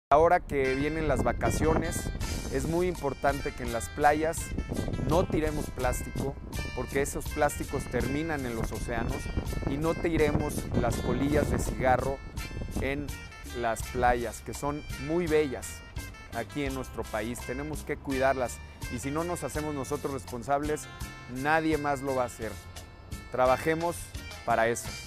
Ahora que vienen las vacaciones, es muy importante que en las playas no tiremos plástico, porque esos plásticos terminan en los océanos, y no tiremos las colillas de cigarro en las playas, que son muy bellas aquí en nuestro país. Tenemos que cuidarlas, y si no nos hacemos nosotros responsables, nadie más lo va a hacer. Trabajemos para eso.